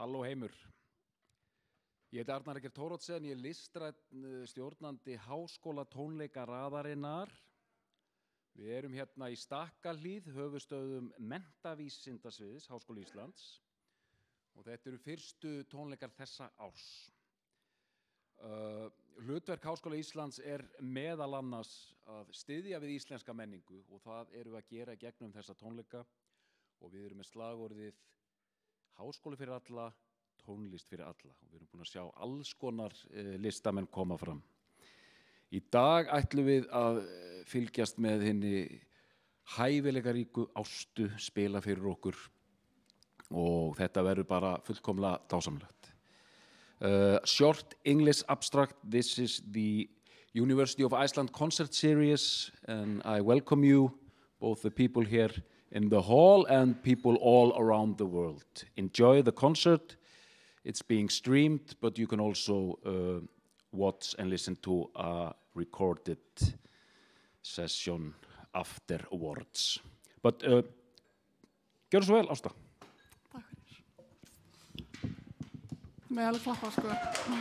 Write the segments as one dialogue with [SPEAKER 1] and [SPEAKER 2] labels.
[SPEAKER 1] Halló heimur. Ég heiti Arnar Eggert Thoroddsen, ég listrænn stjórnandi Háskóla tónleikaraðarinnar. Við erum hérna í Stakkahlíð, höfuðstöðum menntavísindasviðs Háskóla Íslands og þetta eru fyrstu tónleikar þessa árs. Hlutverk Háskóla Íslands er meðal annars að styðja við íslenska menningu og það erum við að gera gegnum þessa tónleika og við erum með slagorðið Háskóli fyrir alla, tónlist fyrir alla og við erum búin að sjá alls konar listamenn koma fram. Í dag ætlum við að fylgjast með hinni hæfileikaríku Ástu spila fyrir okkur og þetta verður bara fullkomlega dásamlegt. Short English abstract, this is the University of Iceland concert series and I welcome you, both the people here in the hall and people all around the world. Enjoy the concert. It's being streamed, but you can also watch and listen to a recorded session afterwards. But gjörðu svo vel, Ásta.
[SPEAKER 2] Takk fyrir. Með alveg klappa, sko.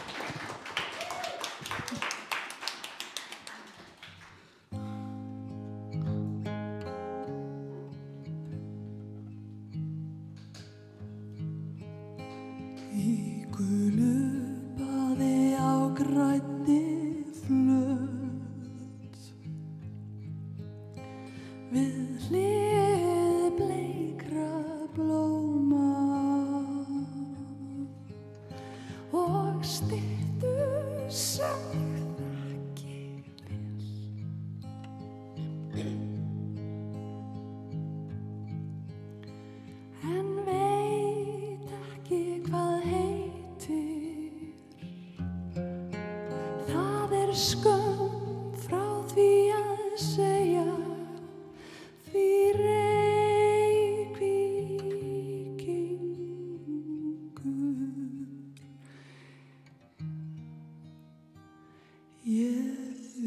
[SPEAKER 3] Í gulu baði á grænni flöt við hlið bleikra blóma og styttu sem þekki vel en veit ekki hvað heitir. Það skömm frá því að segja því Reykvíkingur ég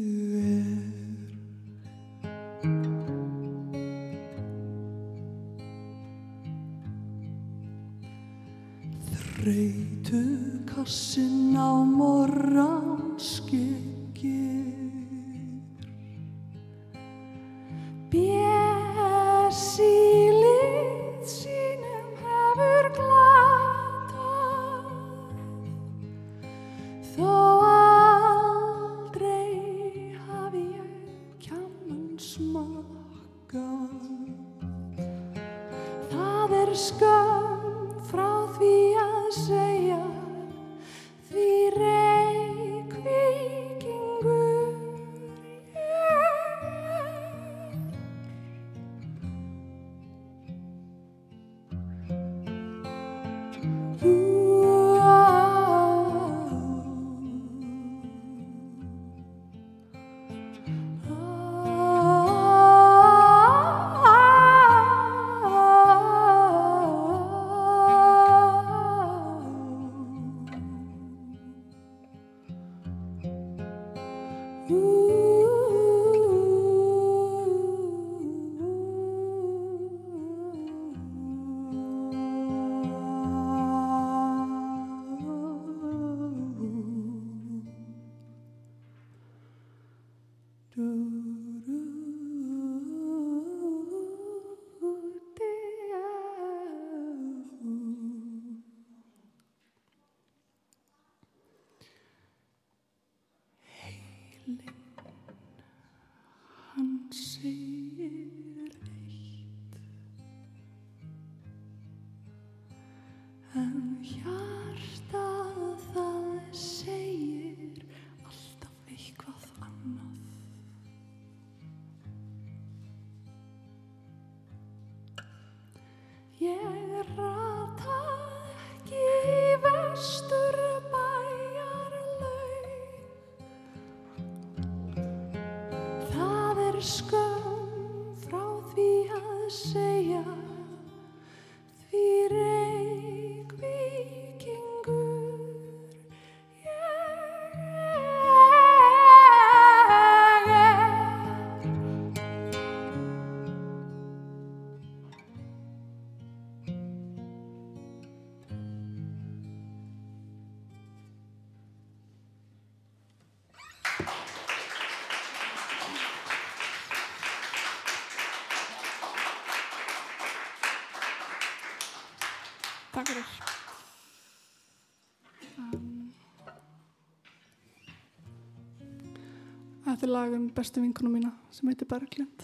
[SPEAKER 3] þreytukassinn á morranskeggir bjess í lið sínum hefur glatað þó aldrei hafi ég kjarnan smakkað. Það skömm frá því að segja því Reykvíkingur hann segir eitt en hjartað það segir alltaf eitthvað annað. Ég rata ekki í Vesturbæjarlaug. Það skömm frá því að segja því Reykvíkingur ég
[SPEAKER 2] Þetta lag bestu vinkonu mína sem heitir Berglind.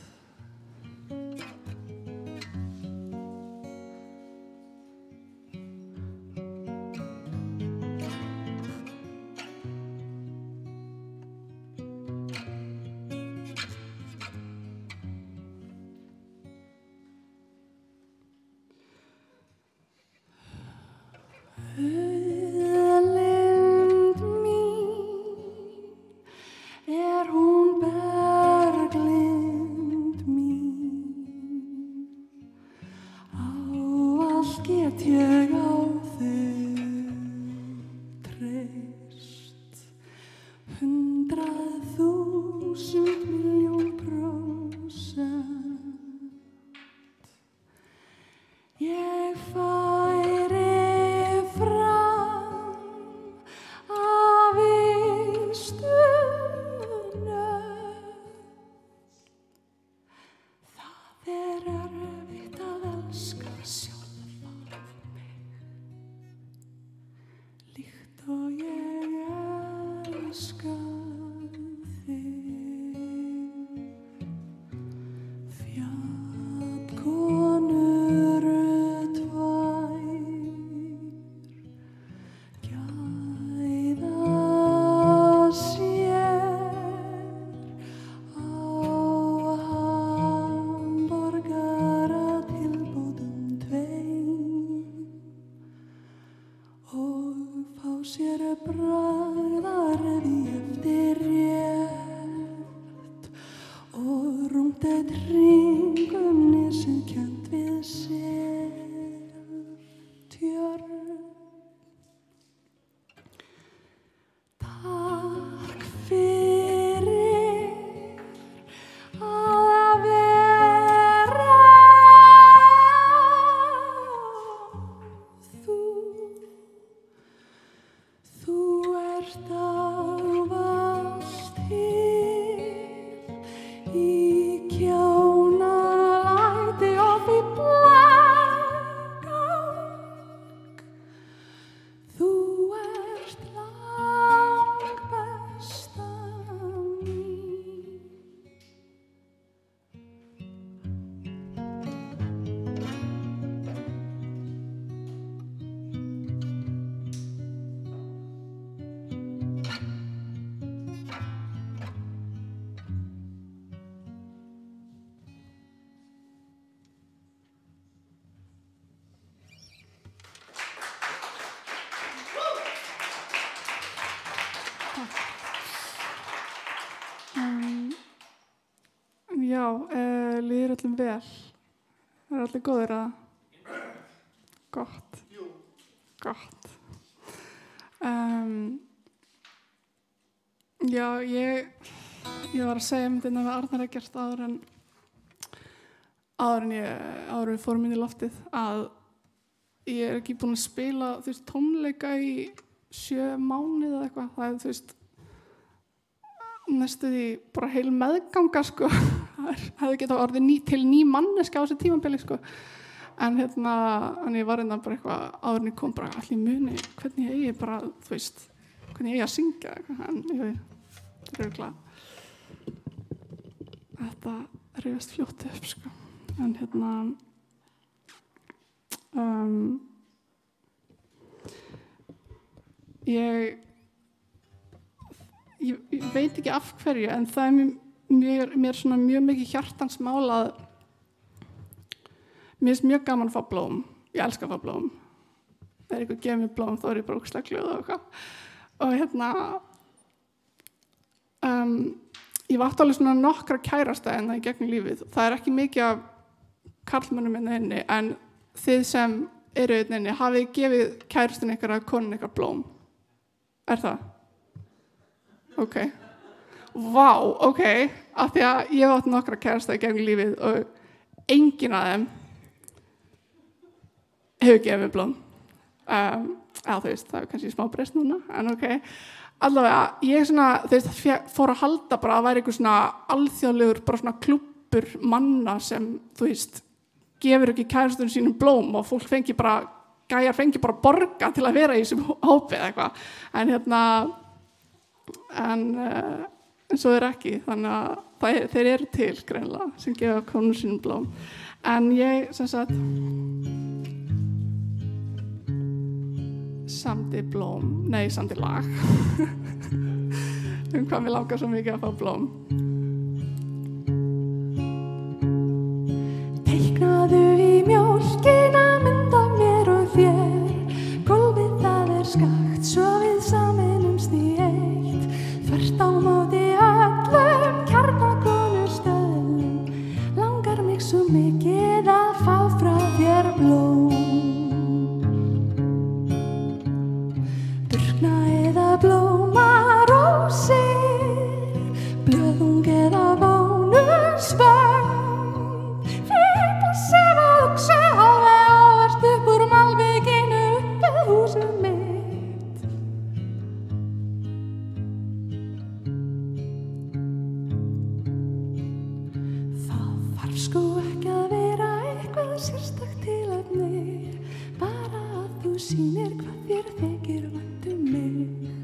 [SPEAKER 2] Já, líður öllum vel. Það allir góðir að? Gott. Gott. Já, ég var að segja myndina við Arnar Eggert áður en við fórum inn í loftið að ég ekki búin að spila tónleika í 7 mánuði eða eitthvað. Það næstu því bara heil meðganga sko. Það hefði getað orðið til ný manneska á þessu tímabili sko. En ég var bara eitthvað áður en ég kom bara allir muni hvernig ég bara, hvernig ég að syngja eitthvað. En þetta er örugglega þetta rifjast fljótt upp sko. En ég veit ekki af hverju, en það er mér svona mjög mikið hjartans mál að mér finnst mjög gaman að fá blóm. Ég elska að fá blóm. Þegar einhver gefur mér blóm þá er ég bara ógeðslega glöð og eitthvað. Og ég var átt alveg svona nokkra kærasta en það í gegnum lífið. Það er ekki mikið af karlmönnum inni, en þið sem eru inni, hafið gefið kærastin ykkar að konun ykkar blóm? Er það? Ok. Vá, ok. Af því að ég hef átt nokkra kærasta í gegnum lífið og enginn af þeim hefur gefið mér blóm. Það er kannski smá breyst núna, en ok. Allavega, ég fór að halda bara að það væri eitthvað svona alþjóðlegur, bara svona klúbbur manna sem, gefur ekki kærastunum sínum blóm og fólk gæjar fengi bara borga til að vera í þessum hópi eða eitthvað. En en svo ekki, þannig að þeir eru til greinilega sem gefa konur sínum blóm. En ég sem sagt samdi lag hvað mér langar svo mikið að fá blóm.
[SPEAKER 3] Teiknaðu í mjólkina mynd af mér og þér, gólfið það skakt svo við sameinumst í eitt, þvert á móti öllum kjarnakonustöðum, langar mig svo mikið að fá frá þér blóm. Burkna eða blómarósir, blöðung eða bónusvögn, fyrta sem að hugsa alveg ávert upp úr malbyginu upp við húsið mitt. Það þarf sko ekki að vera eitthvað sérstakt tilefni, bara að þú sýnir hvað þér þykir vænt mig.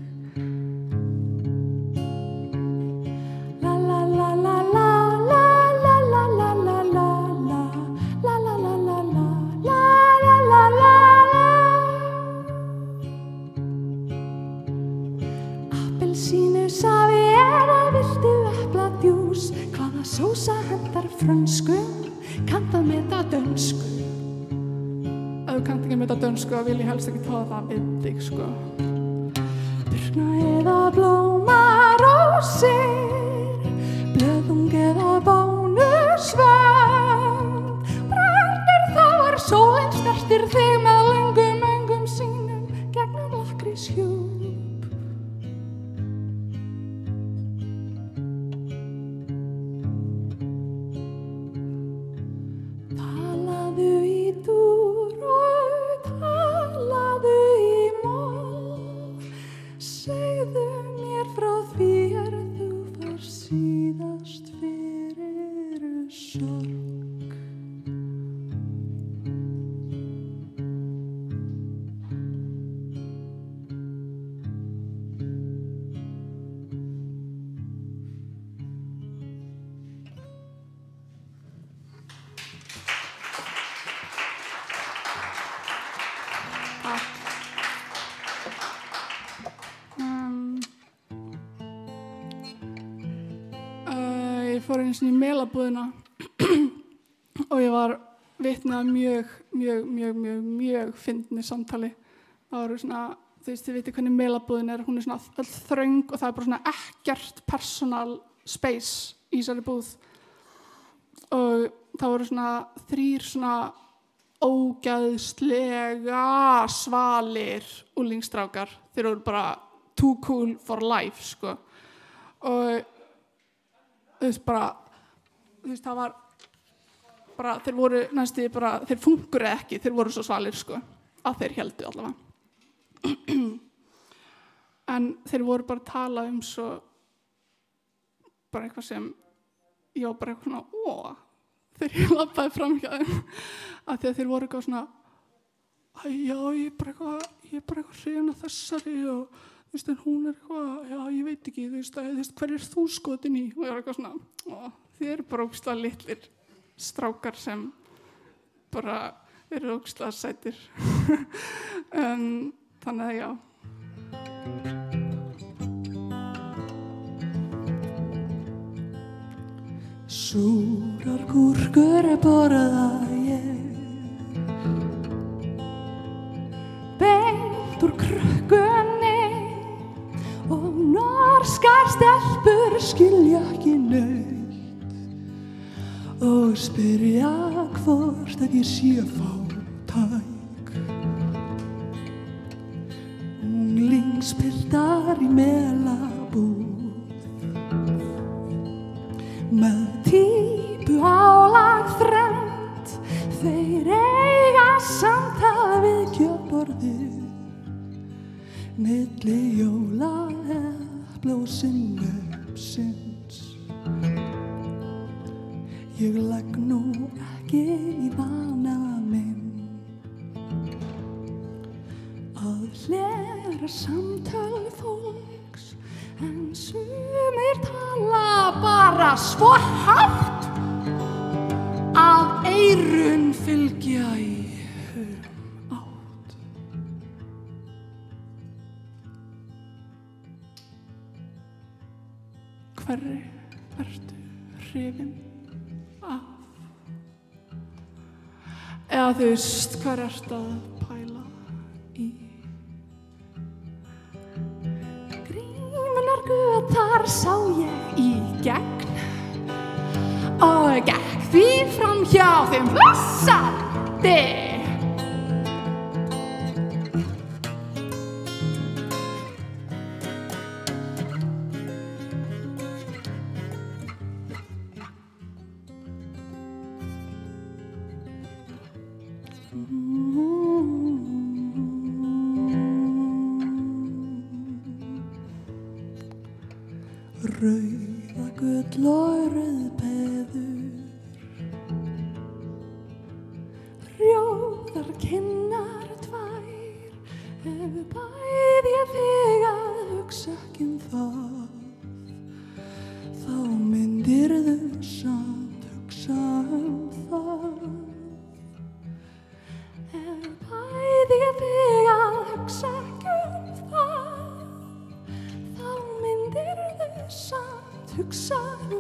[SPEAKER 3] La la la la la la la la la la la la la la la la la la la la. Appelsínusafi eða viltu epladjús, hvaða sósa hentar frönsku, kannt að meta dönsku.
[SPEAKER 2] Ef þú kannt ekki meta dönsku þá vil ég helst ekki tala það við þig sko.
[SPEAKER 3] Burkna eða blómarósir, blöðung eða bónusvönd, brennir þá sólin snertir þig með löngum öngum sínum gegnum lakkríshjúp. Talaðu í dúr og talaðu í moll, segðu mér frá því þú var síðast fyrir sorg.
[SPEAKER 2] Ég fór einu sinni í Melabúðina og ég var vitni að mjög fyndnu samtali. Það voru svona, þið vitið hvernig Melabúðin er, hún er svona öll þröng og það er bara svona ekkert personal space í þessari búð. Og það voru svona 3 svona ógeðslega svalir unglingsstrákar. Þeir voru bara too cool for life, sko. Og það var bara, þeir voru næstu bara, þeir funkuðu ekki, þeir voru svo svalir sko, að þeir héldu allavega. En þeir voru bara að tala svo bara eitthvað sem ég var bara eitthvað svona, þegar ég labbaði fram hjá þeim, að því að þeir voru eitthvað svona, já, ég er bara eitthvað hrifin af þessari og en hún er eitthvað, já, ég veit ekki, hver er þú skotin í? Og ég var eitthvað svona, þið eru bara ógeðslega litlir strákar sem bara eru ógeðslega sætir. Þannig að já.
[SPEAKER 3] Súrar gúrkur borða ég, beint úr krukkunni, og norskar stelpur skilja ekki neitt og spyrja hvort að ég sé fátæk. Unglingspiltar í Melabúð með típu álag þrennt, þeir eiga samtal við kjötborðið milli jólaepla og sinnepsins. Ég legg nú ekki í vana minn að hlera samtal fólks, en sumir tala
[SPEAKER 2] fara svo hátt að eyrun fylgja í átt. Hverri ertu hrifin af? Eða þú veist, hver ertu að pæla í? Grímunar götar sá ég í gegn og gekk því fram hjá þeim flessandi. Rauða gull og rauðpeður, rjóðar kinnar tvær, ef bæð ég þig að hugsa ekki það, þá myndirðu samt hugsa það. Ef bæð ég þig að hugsa ekki það, þá myndirðu samt hugsa það.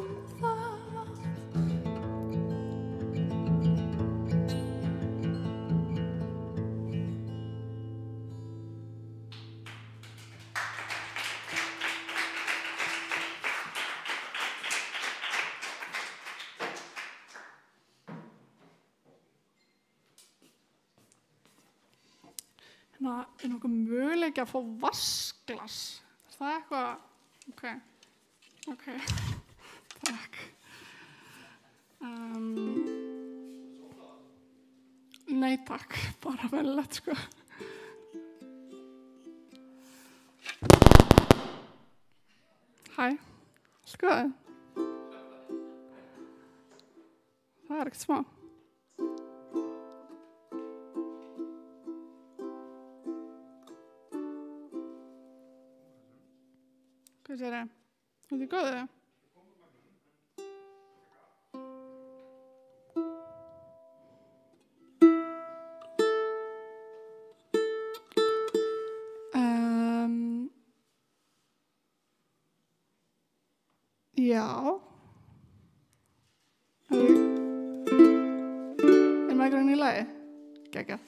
[SPEAKER 2] Hérna er nokkuð möguleiki að fá vatnsglas. Er það eitthvað? Ok, takk. Nei takk, bara venjulegt sko. Hæ, skoðu. Það er ekkert smá. Hvað sér það? Er þið góðu? Já. Er mækurinn í lagi? Geggjað.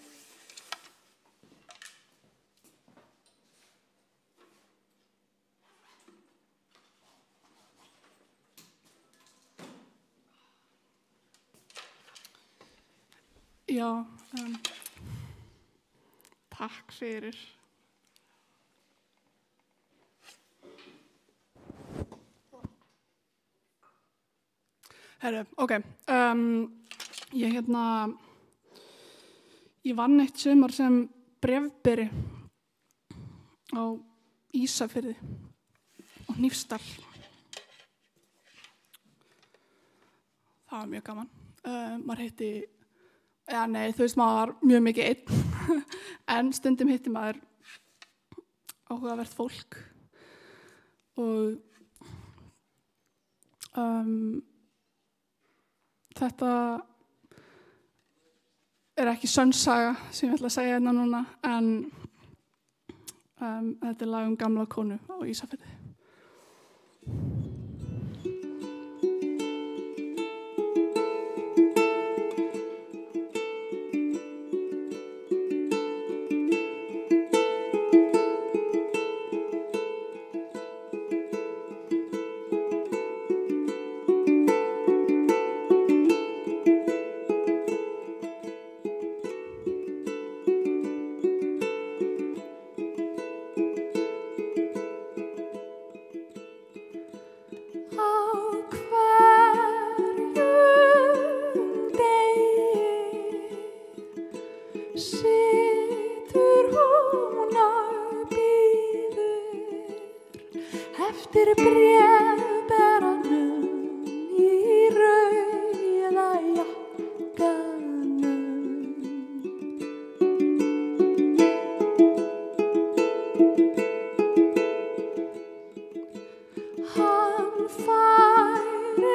[SPEAKER 2] Já, takk fyrir. Herru, ok. Ég vann eitt sumar sem bréfberi á Ísafirði og Hnífsdal. Það var mjög gaman. Maður hitti, þú veist, maður var mjög mikið einn, en stundum hitti maður áhugavert fólk og þetta er ekki sönn saga sem ég ætla að segja hérna núna, en þetta er lag um gamla konu á Ísafirði. Eftir bréfberanum í rauða jakkanum. Hann færir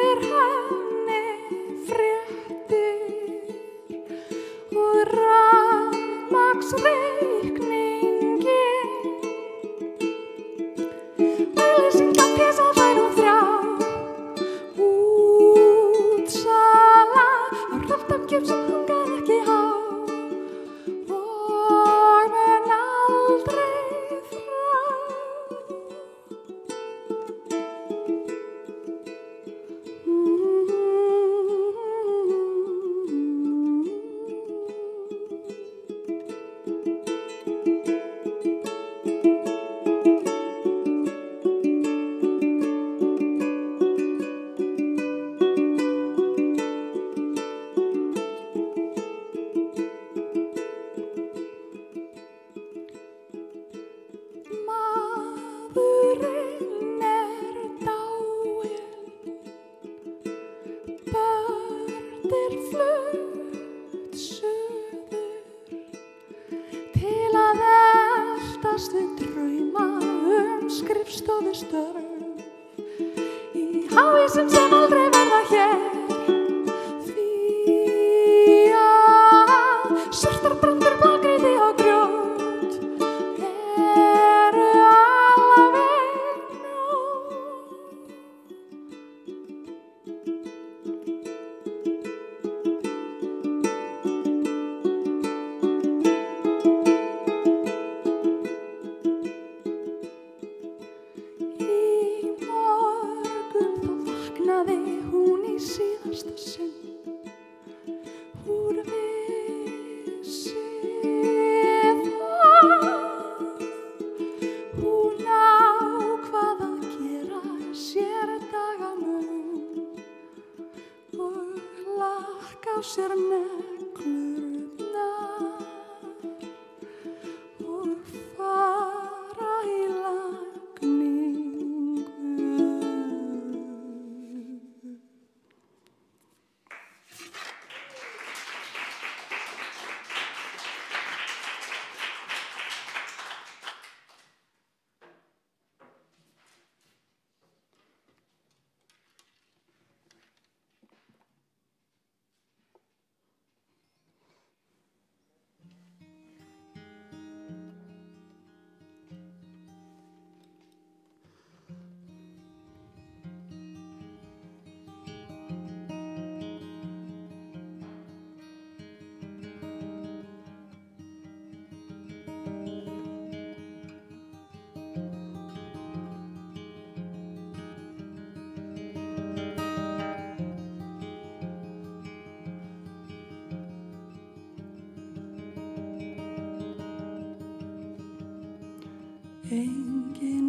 [SPEAKER 3] Enginn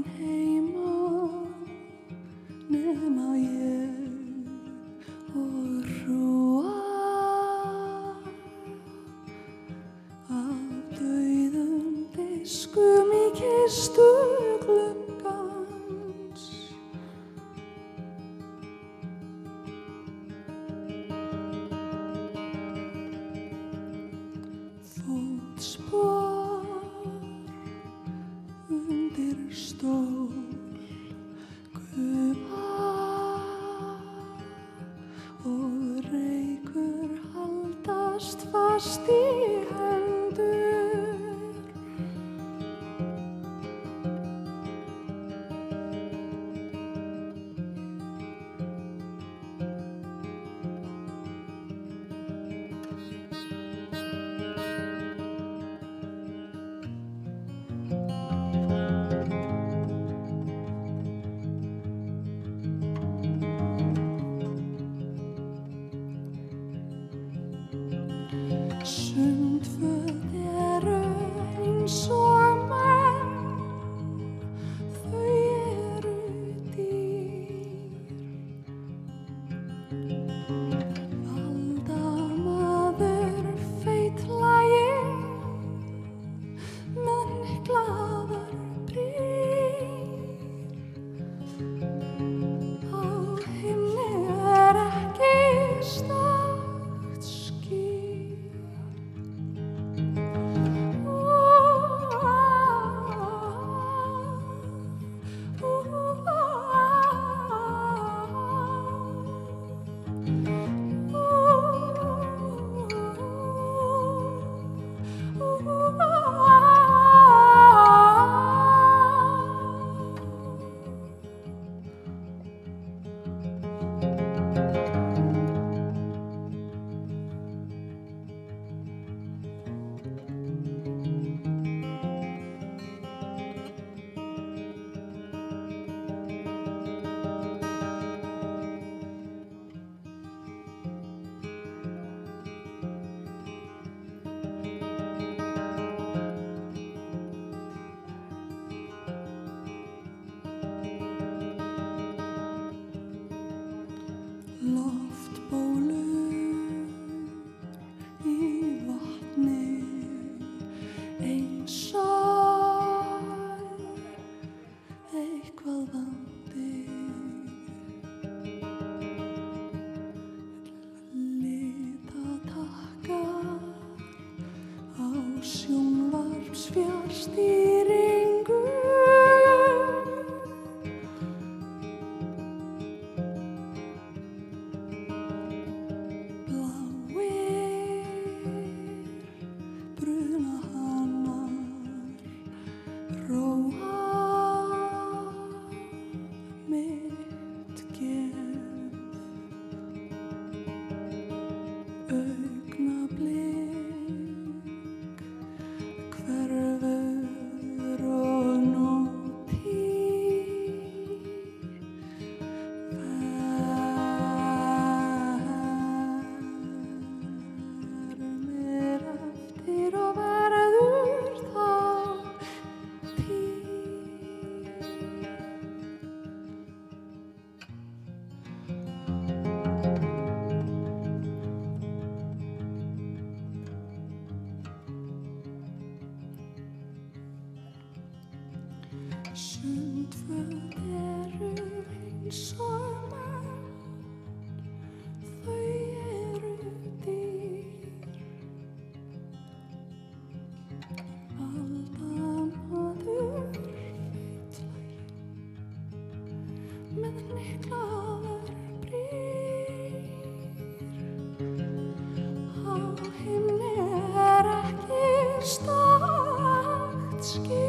[SPEAKER 3] heima nema ég og hrúa af dauðum diskum í kistu gluggans. Fótspor undir stól gufa og reykur haldast fast í hendur. stýringu. Sundföt eru eins og menn, þau eru dýr. Aldamaður feitlæri með hnyklaðar brýr. Á himni er ekki stakt ský.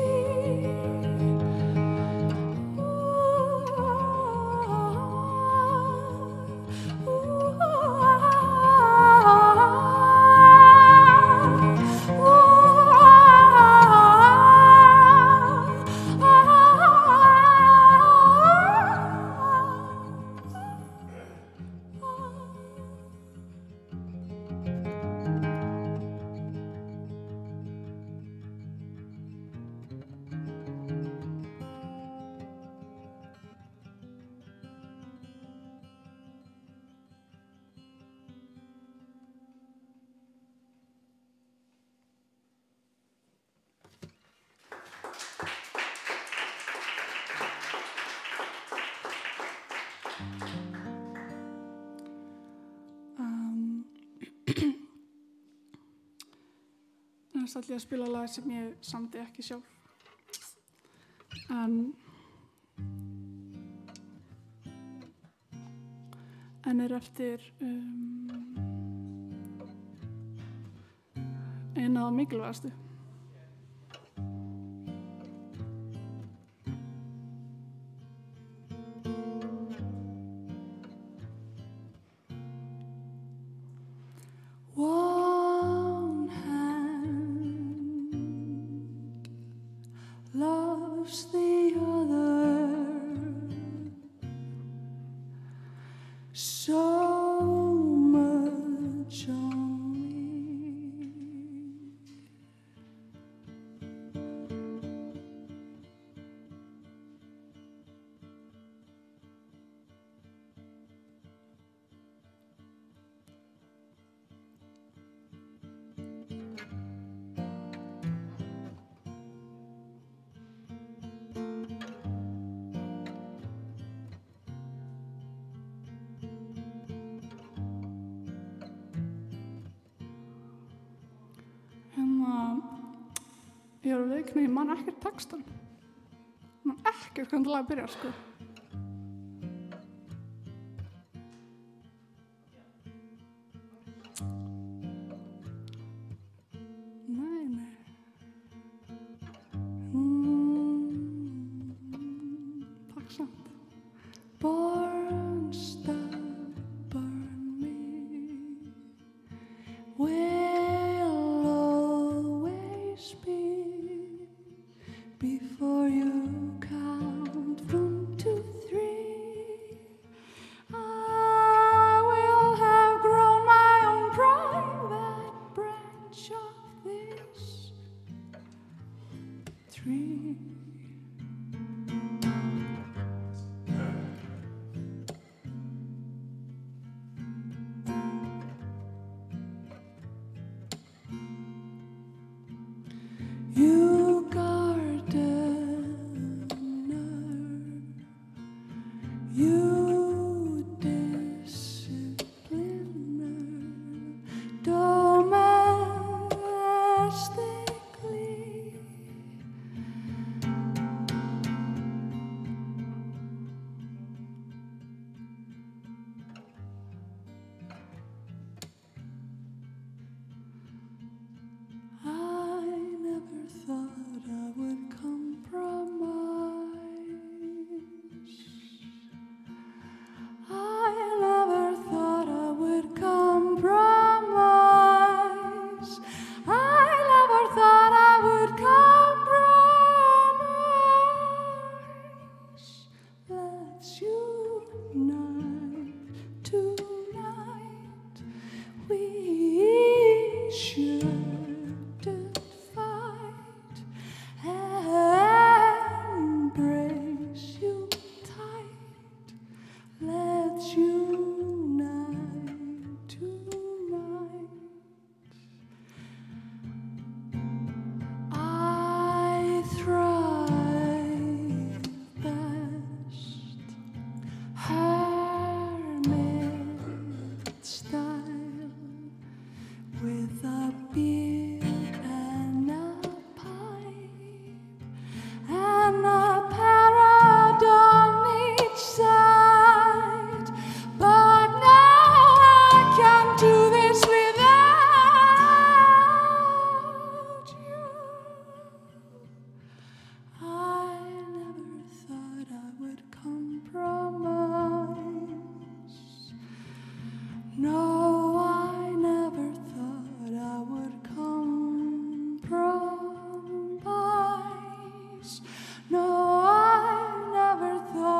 [SPEAKER 2] Næst ætla ég að spila lag sem ég samdi ekki sjálf. En er eftir eina af mikilvægastu. Ég er að veikna, ég man ekkert textan. Ég man ekkert hvernig lag byrjar, sko. Nei. Takk samt.
[SPEAKER 3] Born stubborn me will always be. Before you count 1, 2, 3, I will have grown my own private branch of this tree. You you discipliner, domestically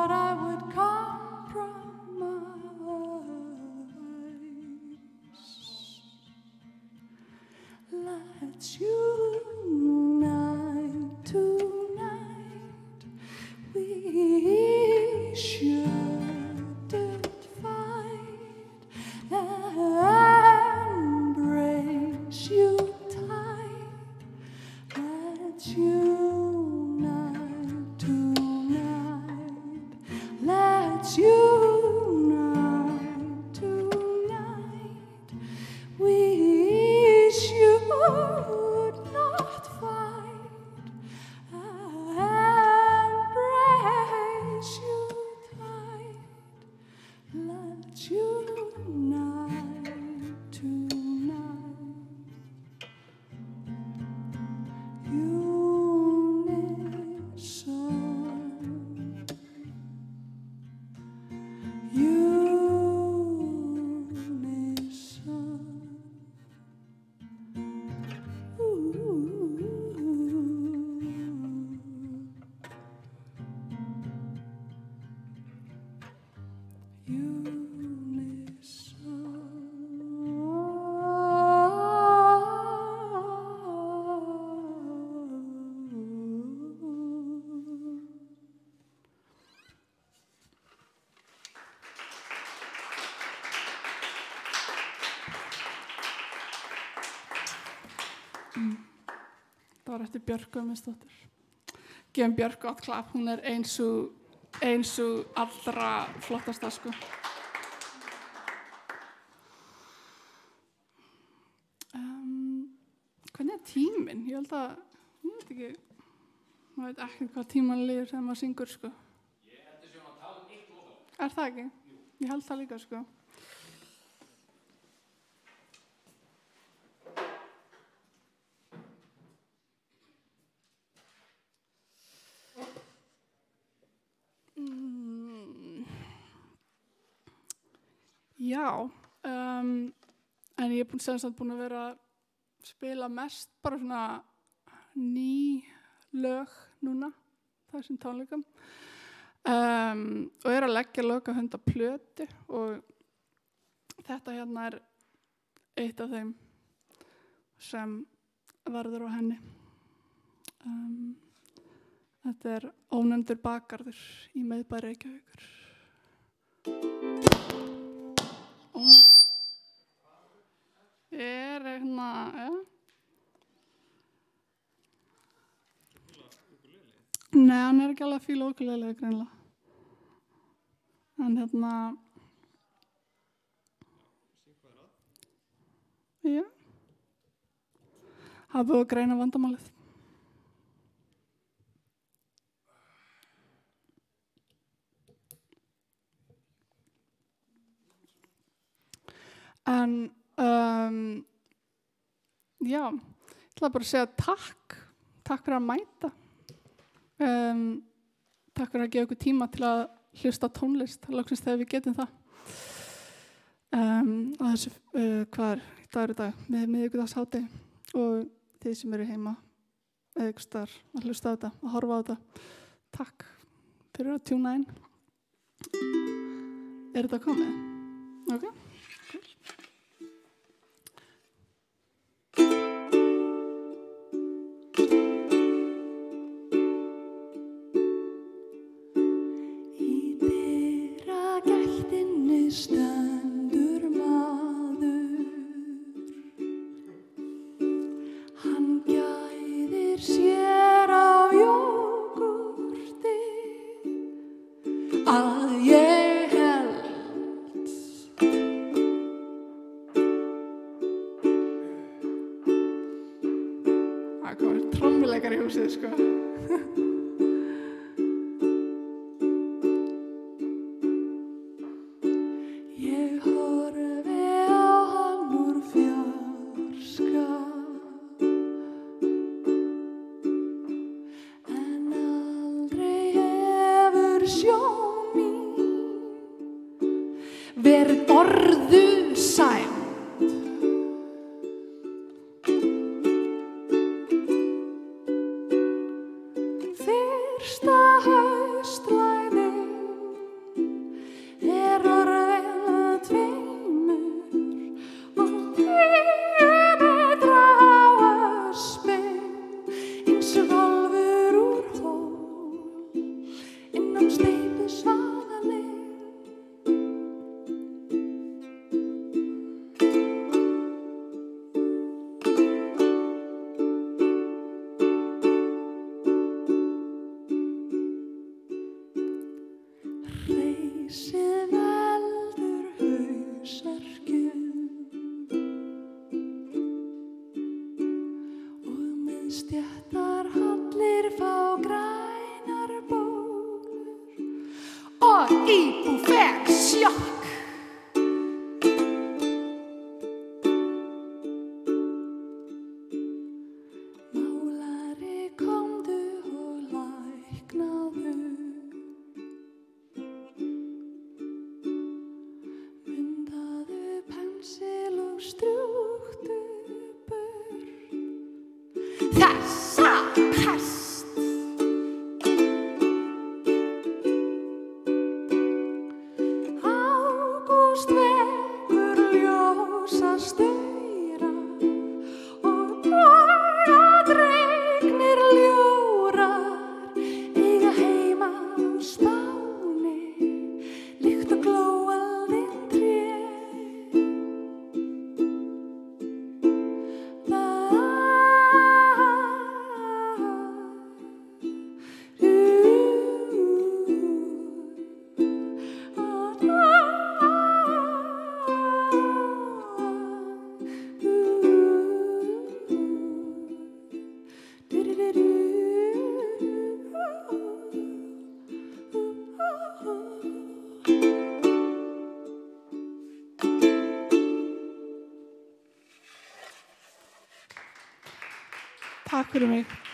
[SPEAKER 3] thought I would compromise. Let's unite tonight. We shouldn't fight. Embrace you tight. Let's unite tonight. Let's unite tonight. We should not fight. Embrace you tight. Let's unite tonight.
[SPEAKER 2] Það var eftir Björk Guðmundsdóttir. Gefum Björk gott klapp, hún er eins og allra flottasta sko. Hvernig er tíminn? Ég veit ekki, maður veit ekki hvað tímann líður þegar maður syngur sko.
[SPEAKER 1] Ég heldur sem að tala eitt lokalag.
[SPEAKER 2] Er það ekki? Jú. Ég held það líka sko. Já, en ég er búin að vera að spila mest bara svona ný lög núna, þessum tónleikum, og er að leggja lög að hunda plötu og þetta hérna er eitt af þeim sem verður á henni. Þetta er Ónefndur bakgarður í miðbæ Reykjavíkur. Er hérna, ja. Nei, hann er ekki alveg að fíla ukulele greinilega. En hérna, já, það er búið að greina vandamálið. En já, ég ætla bara að segja takk fyrir að mæta, takk fyrir að gefa ykkur tíma til að hlusta á tónlist, loksins þegar við getum það. Og þessu, hvað er dagur í dag, miðvikudagshádegi, og þið sem eru heima eða ykkur staðar að hlusta á þetta, að horfa á þetta, takk fyrir að tjúna inn. Er þetta komið? Ok.
[SPEAKER 3] Stendur maður, hann gæðir sér á jógúrti að ég held.
[SPEAKER 2] Það komir trommuleikar í húsið sko.
[SPEAKER 3] Verð orðu sæmd. svaðaleg. Reisið veldur hausverkjum og miðstéttar hallir fá grænar bólur og íbú fekk sjokk. Málari komdu og læknaðu, myndaðu pensil og strjúktu burt þessa pest. Ágúst vekur ljósa staura og dregnir ljórar eiga heima á Spáni líkt og glóaldin tré.
[SPEAKER 2] Takk fyrir mig.